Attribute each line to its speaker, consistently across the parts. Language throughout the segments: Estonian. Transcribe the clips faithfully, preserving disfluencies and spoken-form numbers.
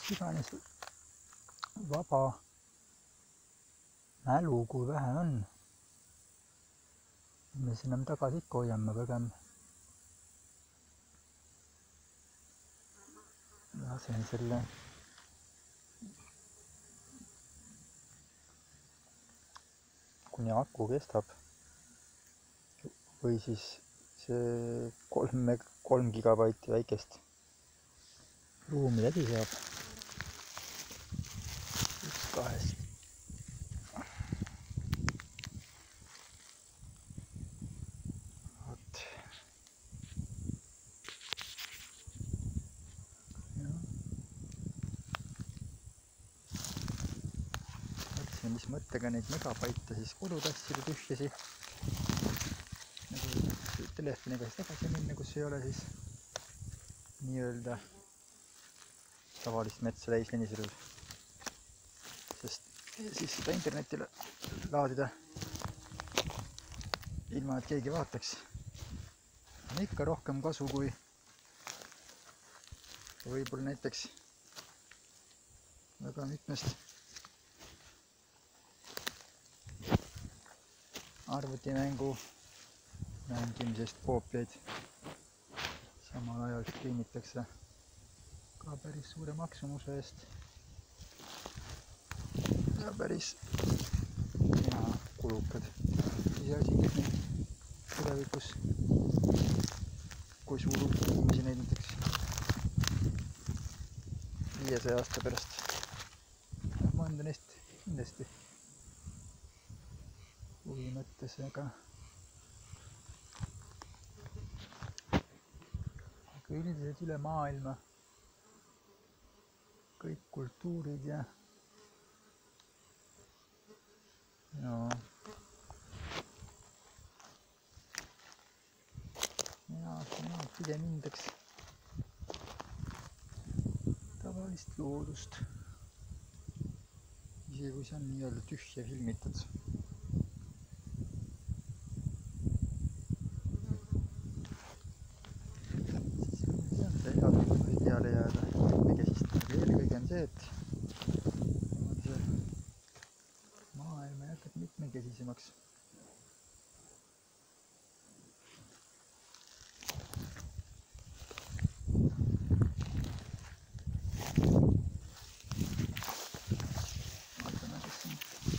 Speaker 1: iganes vaba mälu, kui vähe on. Me siin enam tagasi ikka hoiame pigem. Lasen selle kuni aku kestab või siis see kolm, kolm gigabaiti väikest ruumi läbi saab. Üks kahest. Vot. Mõtlesin, mis mõttega neid megabaite siis kodutassi tühjasi. Nagu telefoniga siis tagasi minna, kus ei ole siis nii-öelda tavalist metsa täis Leniselul. Sest siis seda internetile laadida ilma, et keegi vaataks. On ikka rohkem kasu kui võib-olla näiteks väga mitmest arvutimängu mängimisest koopiaid samal ajal striimitakse ka päris suure maksumuse eest ja päris hea kulukad. Iseasi, kes neid tulevikus, kui suur hulk inimesi neid näiteks viiesaja aasta pärast mõnda neist kindlasti huvi mõttes, aga aga üldiselt üle maailma kõik kultuurid ja no ja, ja pigem hindaks tavalist loodust, isegi kui see on nii-öelda tühja filmitud. Peale jääda mitmekesistamisega. Eelkõige on see, et see maailm jätab mitmekesisemaks. Vaatame, kas siin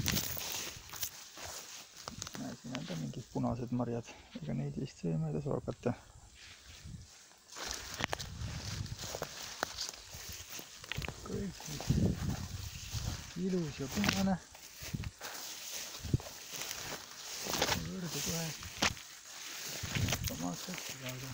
Speaker 1: näe, siin on ka mingid punased marjad, ega neid vist see mööda saa hakata. Kõik ilus ja punane võrdu kohe omad kätte saada.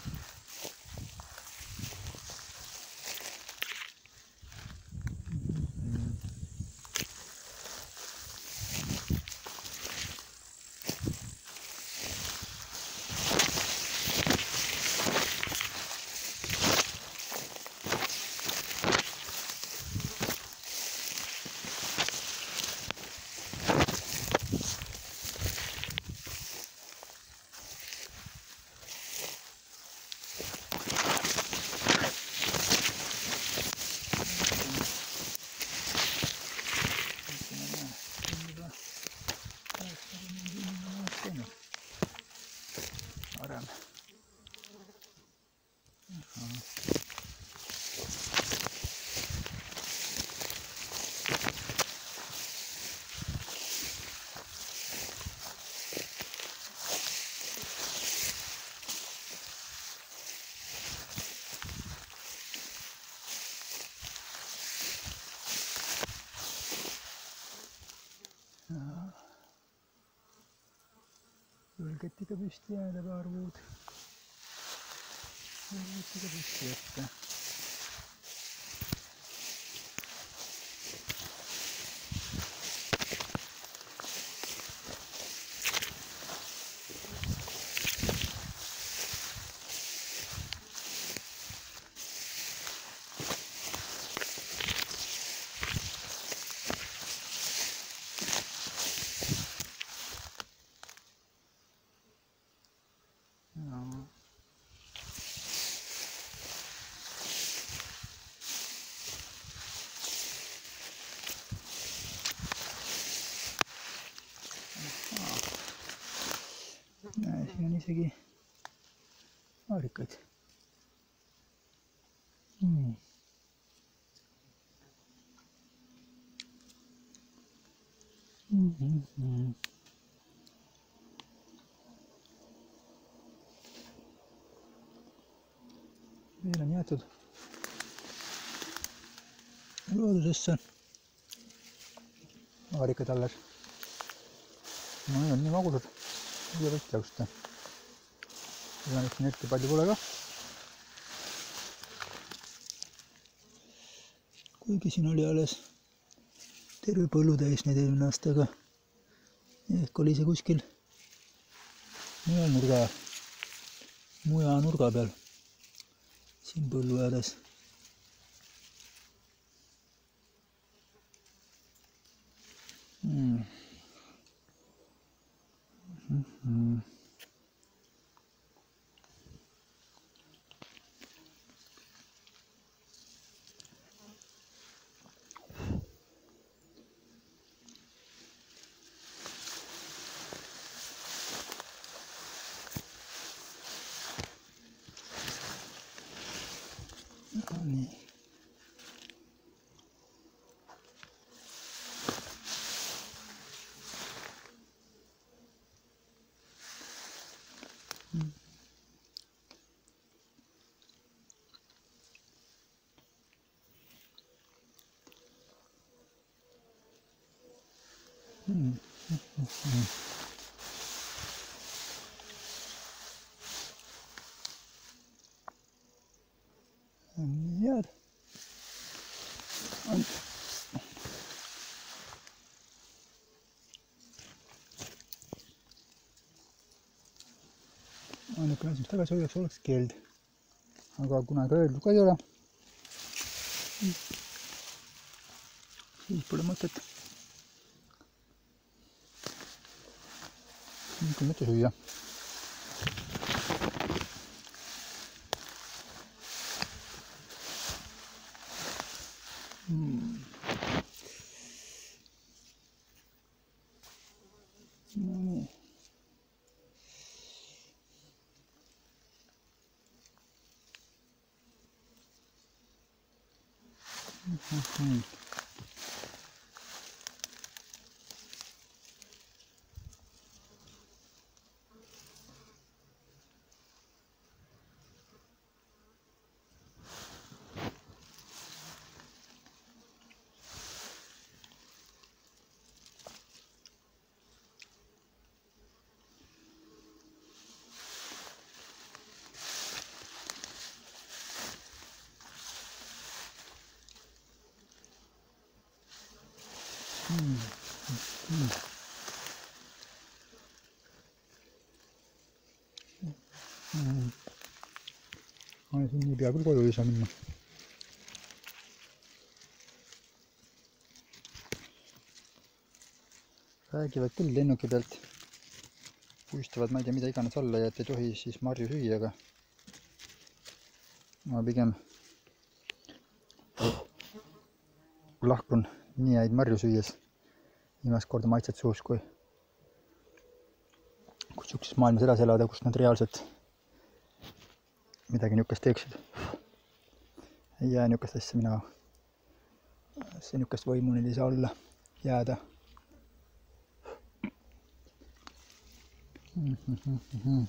Speaker 1: Julgetiga püsti jääda paar puud. Julgetiga püsti jätta. siin on isegi haarikaid. Hmm. Mm-hmm. Veel on jäetud loodusesse haarikad alles. No need on nii magusad, ei võtta just. Ega nüüd siin eriti palju pole ka. Kuigi siin oli alles terve põllu täis neid eelmine aastaga. Ehk oli see kuskil mujal nurga, muja nurga peal. Siin põllu ääres. Hmm. Mm-hmm. Nii. Mm. Mm. Mm. Nii head. On. Ainuke asi, mis tagasi hoiaks, oleks keeld. Aga kuna ka öeldud ka ei ole, siis pole mõtet niisugune mitte süüa. Hmm. No nii. Mm-hmm. Mm. Mm. Mm. Ai, siin ei pea küll koju ei saa minna. Räägivad küll lennuki pealt. Puistavad, ma ei tea, mida iganes alla ja et ei tohi siis marju süüa, aga ma pigem lahkun nii häid marju süües. Viimast korda maitsed suus, kui kus siukses maailmas edasi elada, kus nad reaalselt midagi niukest teeksid. Ei jää niukest asja mina. See niukest võimu neil ei saa olla jääda. Mm-hmm.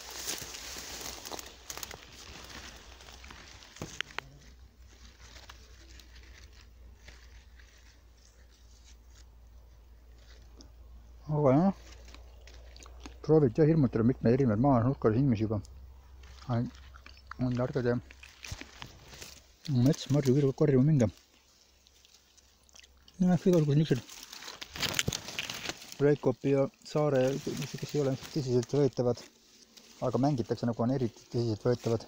Speaker 1: Aga jah, prooviti jah hirmutada mitme erinevad maa nurkades inimesi juba. On targad ja mets marju küll korjama mingi. Jah, igasugused niisugused Reikopi ja Saare, kes ei ole tõsiselt võetavad, aga mängitakse nagu on eriti tõsiselt võetavad.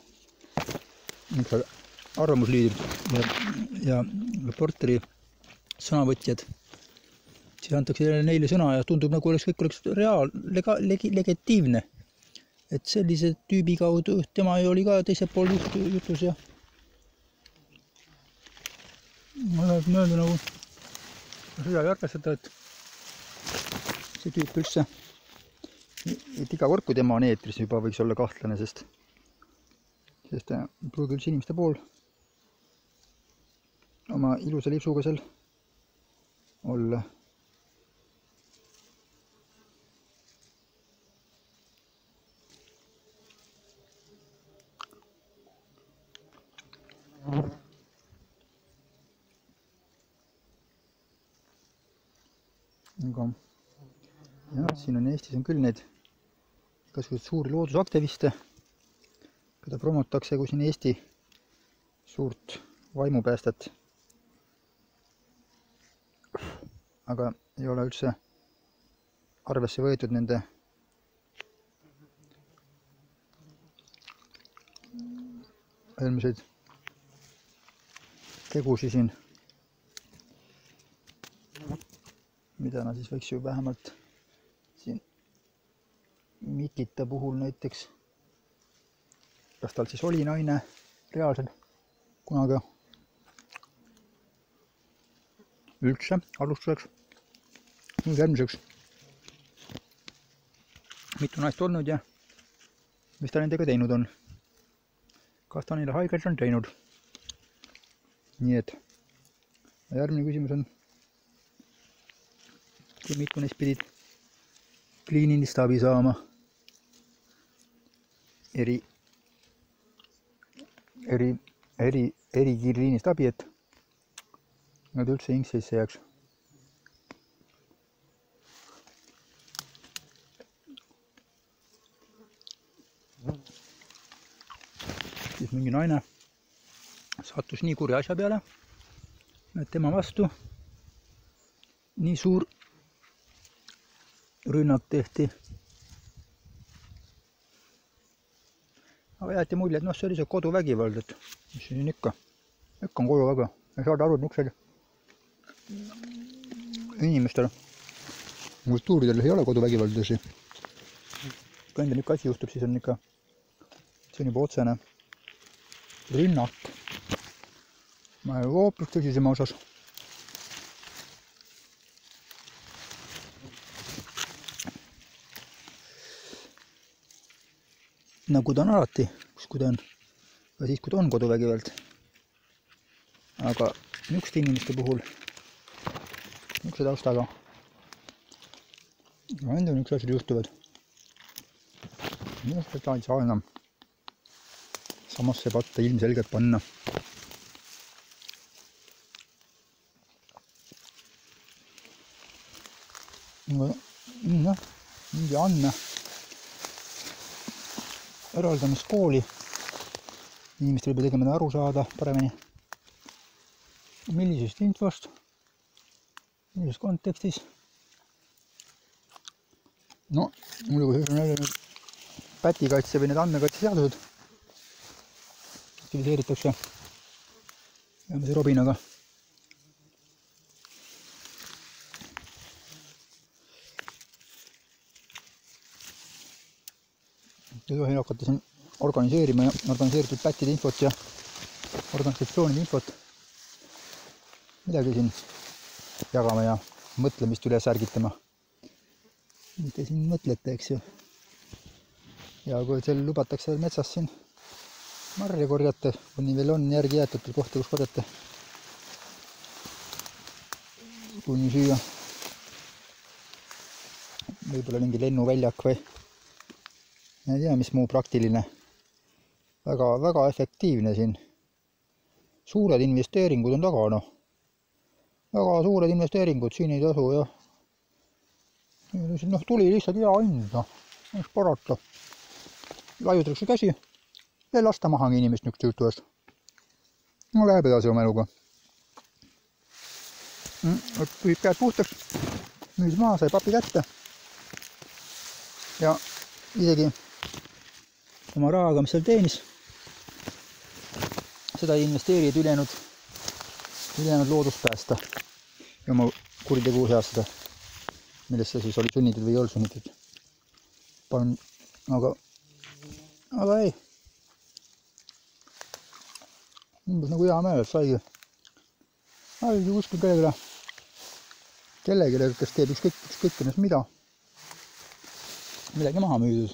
Speaker 1: Arvamusliidrid ja, ja reporteri sõnavõtjad. Siis antakse neile sõna ja tundub nagu oleks kõik oleks reaal, lega, legi, legitiivne. Et sellise tüübi kaudu tema oli ka teise pool jutu, jutus ja ma tahab mõelda nagu seda ei arvestada, et see tüüp üldse et iga kord, kui tema on eetris, juba võiks olla kahtlane, sest sest ta ei pruugi üldse inimeste pool oma ilusa lipsuga seal olla. aga jah, siin on Eestis on küll neid igasuguseid suuri loodusaktiviste, keda promotakse kui siin Eesti suurt vaimupäästet. Aga ei ole üldse arvesse võetud nende eelmiseid tegusi siin, mida nad siis võiks ju vähemalt siin Mikita puhul näiteks, kas tal siis oli naine reaalselt kunagi üldse alustuseks, nüüd järgmiseks mitu naist olnud ja mis ta nendega teinud on, kas ta neile haiget on teinud. Nii et järgmine küsimus on, kui mitu neist pidid kliinilist abi saama eri eri eri eri kliinilist abi, et nad üldse hing sisse jääks. Siis mingi naine sattus nii kurja asja peale, et tema vastu nii suur rünnak tehti. Aga jäeti mulje, et noh, see oli see koduvägivald, et mis siin ikka, ikka on koduvägi. Ei saada aru, et niisugused inimestel, kultuuridel ei ole koduvägivaldusi. Kui endal niisugune asi juhtub, siis on ikka, see on juba otsene rünnak. Ma ei ole hoopis tõsisema osas. Nagu ta on alati, kui ta on, ka siis, kui ta on koduvägivald. Aga niisuguste inimeste puhul, niisuguse taustaga, endal niisugused asjad juhtuvad. Minu seda ei saa enam samasse patta ilmselgelt panna. Noh, mingi andme eraldamiskooli. Inimestel peab tegema aru saada paremini, millisest infost, millises kontekstis. No, muidugi on jälle nüüd pätikaitse või need andmekaitse seadused aktiviseeritakse järgmise robinaga. Ei tohi hakata siin organiseerima ja organiseeritud pättide infot ja organisatsioonide infot midagi siin jagama ja mõtlemist üles ärgitama. Mis te siin mõtlete, eks ju? Ja kui seal lubatakse metsas siin marja korjata, kuni veel on järgi jäetud kohta, kus korjata, kuni süüa võib-olla mingi lennuväljak või ei tea, mis muu praktiline. Väga, väga efektiivne siin. Suured investeeringud on taga, noh. Väga suured investeeringud siin ei tasu, jah. Noh, tuli lihtsalt hea hind, noh. Mis parata. Laiutakse käsi ja lasta mahagi inimest niisugust jutu eest. No läheb edasi oma eluga. Pühib käed puhtaks, müüs maha, sai papi kätte. Ja isegi oma rahaga, mis seal teenis, seda ei investeerinud ülejäänud, ülejäänud loodust päästa ja oma kuritegu heastada, millesse siis oli sunnitud või ei olnud sunnitud. Palun, aga, aga ei. Umbes nagu hea meel, et saigi. Saigi kuskil kellegile, kellegile, kes teeb ükskõik, ükskõik ennast mida. midagi maha müüdud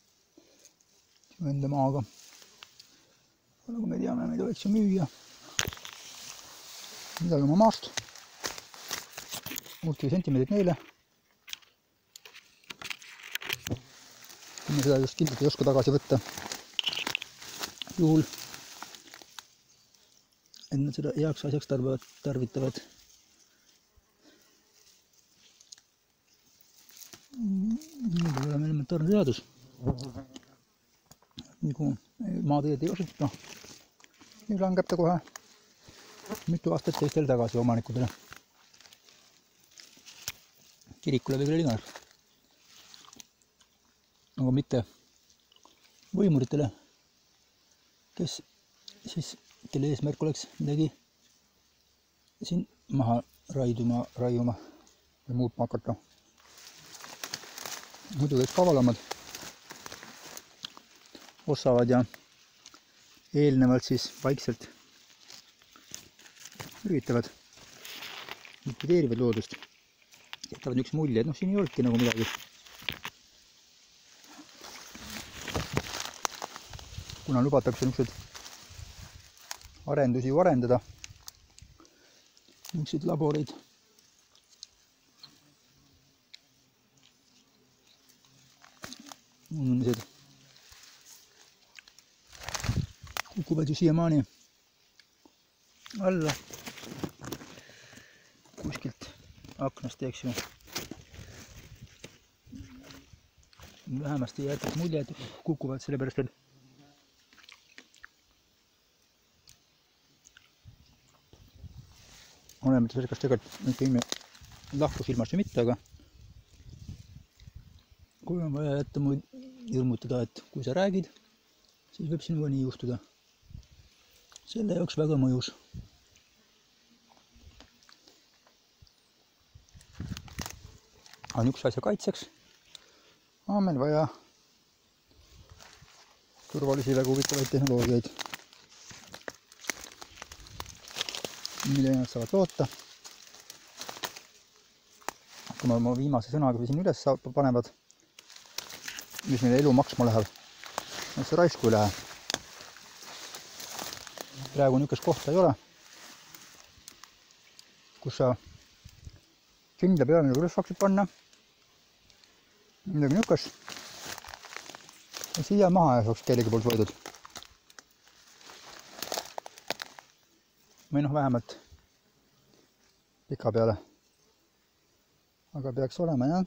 Speaker 1: enda maaga. Nagu me teame, me tohiks ju müüa midagi oma maast. Multi sentimeetrit neile. Me seda just kindlasti ei oska tagasi võtta. Juhul, et nad seda heaks asjaks tarvitavad. Nüüd ei ole meil elementaarne seadus. Nagu maateed ei osuta. Nüüd langeb ta kohe mitu aastat teistele tagasi omanikudele. Kirikule või küll iganes. Aga mitte võimuritele, kes siis, kelle eesmärk oleks midagi siin maha raiduma, raiuma või muutma hakata. Muidu kõik kavalamad osavad ja eelnevalt siis vaikselt üritavad, likvideerivad loodust. Jätavad üks mulje, et noh, siin ei olnudki nagu midagi. Kuna lubatakse niisugused arendusi ju arendada, niisugused laboreid, inimesed kukuvad ju siiamaani alla kuskilt aknast, eks ju. Vähemasti jätab mulje, et kukuvad sellepärast, et olemata sellest, kas tegelikult ikka inimene lahkus ilmast või mitte, aga kui on vaja jätta muid hirmutada, et kui sa räägid, siis võib sinuga nii juhtuda. Selle jaoks väga mõjus. On üks asja kaitseks on meil vaja turvalisi väga huvitavaid tehnoloogiaid, mille nad saavad loota. Kui me oma viimase sõnaga siin üles panevad, mis meil elu maksma läheb, see raisku ei lähe. Praegu niisugust kohta ei ole, kus sa kindla peale nagu üles saaksid panna midagi niisugust ja siia maha ja saaks kellegi poolt võidud. Või noh, vähemalt pika peale. Aga peaks olema, jah.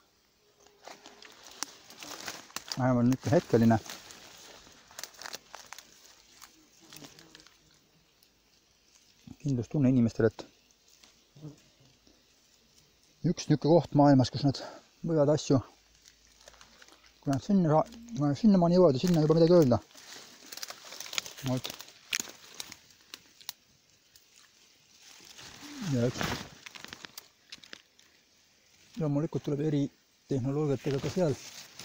Speaker 1: Vähemalt niisugune hetkeline. Kindlustunne inimestele, et üks niisugune koht maailmas, kus nad võivad asju, kui nad sinna, sinna maani jõuavad ja sinna juba midagi öelda. Ja üks loomulikult tuleb eri tehnoloogiatega ka seal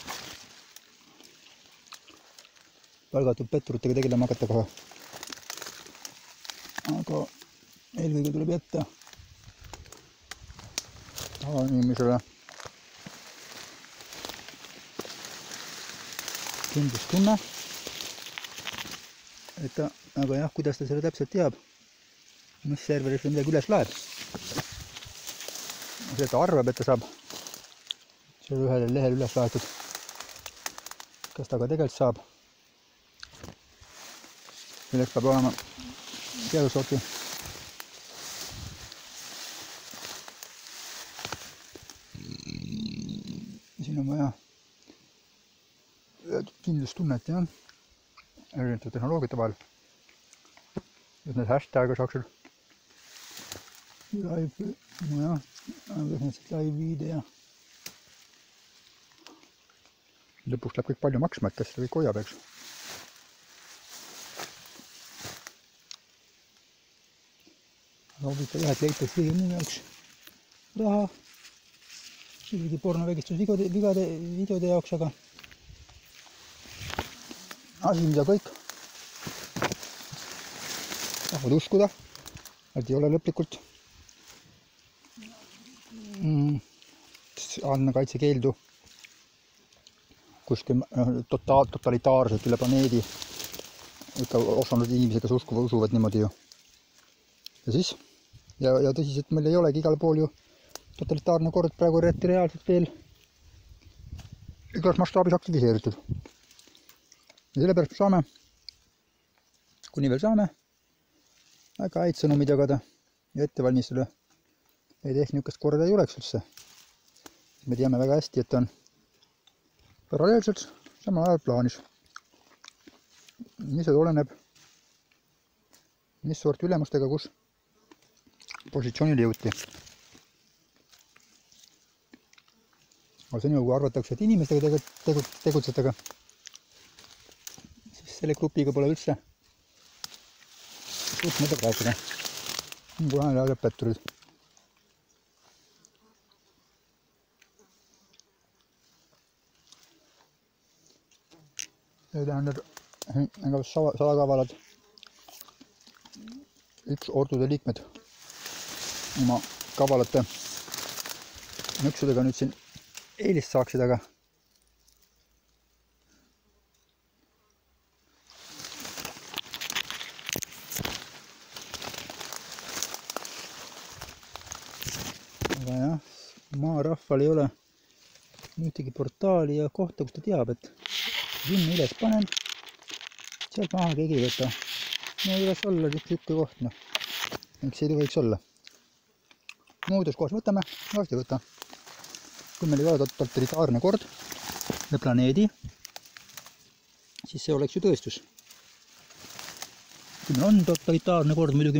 Speaker 1: palgatud petturitega tegelema hakata kohe. Aga eelkõige tuleb jätta tavainimesele kindlustunne, et ta, aga jah, kuidas ta selle täpselt teab, mis serveris või midagi üles laeb. See ta arvab, et ta saab selle ühele lehel üles laetud. Kas ta ka tegelikult saab? Selleks peab olema teadussorti siin on vaja kindlustunnet, jah, erinevate tehnoloogiate vahel, et need hashtag'e saaksid live, no jah, live video. Lõpuks läheb kõik palju maksma, et seda kõik hoiab, eks. Aga huvitav jah, et leitakse kõige muu jaoks raha, isegi pornovägistus vigade, vigade videode jaoks, aga asi, mida kõik tahavad uskuda, et ei ole lõplikult andmekaitse keeldu kuskil noh, totaal, totalitaarselt üle planeedi ikka osanud inimesed, kes uskuvad, usuvad niimoodi ju. Ja siis, ja, ja tõsiselt meil ei olegi igal pool ju totalitaarne kord praegu reaalselt veel igas mastaabis aktiviseeritud. Ja sellepärast me saame, kuni veel saame, väga häid sõnumid jagada ja ette valmistada. Ei tehk niisugust korda ei oleks üldse. Me teame väga hästi, et on paralleelselt samal ajal plaanis. Mis see oleneb, mis sort ülemustega, kus positsioonile jõuti. Aga see nii, kui arvatakse, et inimestega tegutsetega, siis selle grupiga pole üldse suht mõtet rääkida. Kuna on jälle petturid. See tähendab, ega salakavalad üks ordude liikmed oma kavalate nõksudega nüüd siin eelist saaksid, aga aga jah, maarahval ei ole ühtegi portaali ja kohta, kus ta teab, et sinna üles panen, sealt maha keegi ei võta. No ei võiks olla niisugune koht, noh. Miks ei tohiks olla? Muudes kohas võtame, varsti ei võta. Kui meil ei ole totalitaarne kord ja planeedi, siis see oleks ju tõestus. Kui meil on totalitaarne kord muidugi,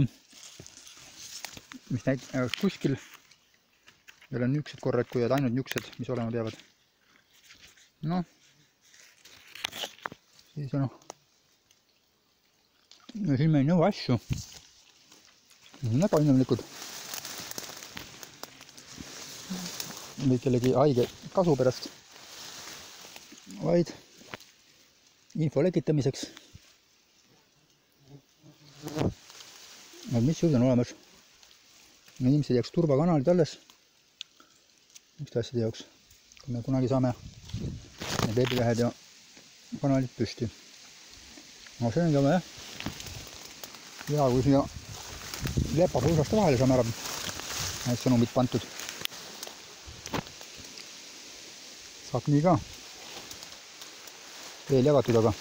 Speaker 1: mis näiteks kuskil meil on niisugused korrad, kui ainult niisugused, mis olema peavad. Noh, siis on ja siin me ei nõu asju. Väga inimlikud. Või kellegi haige kasu pärast, vaid info lekitamiseks. Mis juurde on olemas? Inimesed jääks turvakanalid alles. Miks ta asjade jaoks? Kui me kunagi saame veebilehed ja kanalid püsti. No see on ka jah. Ja kui siia lepapõõsaste vahele saame ära need sõnumid pantud. Saab nii ka veel jagatud, aga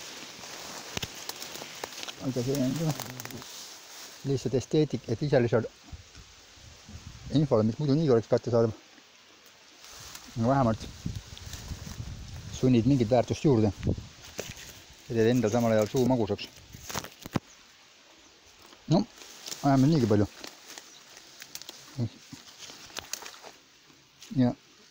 Speaker 1: aga see on ka lihtsalt esteetik, et ise lisada infole, mis muidu nii oleks kätte saada. No vähemalt sunnid mingit väärtust juurde ja teed endal samal ajal suu magusaks. No, ajame niigi palju. Ja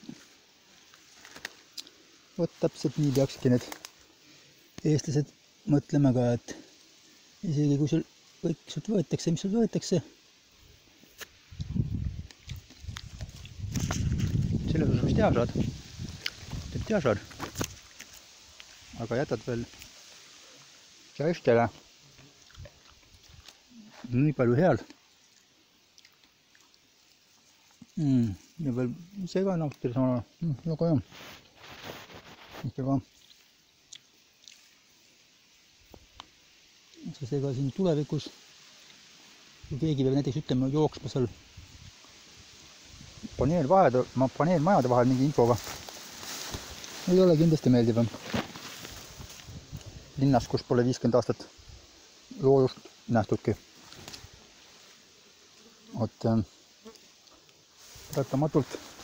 Speaker 1: vot täpselt nii peakski need eestlased mõtlema ka, et isegi kui sul kõik sult võetakse, mis sul võetakse, selles osas, mis teha saad, teeb teha saad, aga jätad veel teistele nii palju head. Mm, ja veel ise ka nautida sama, mm, väga hea. Mitte ka. Sest ega siin tulevikus, kui keegi peab näiteks ütlema jooksma seal paneelvahede, paneelmajade vahel mingi infoga, ei ole kindlasti meeldivam. Linnas, kus pole viiskümmend aastat loodust nähtudki. Oot, paratamatult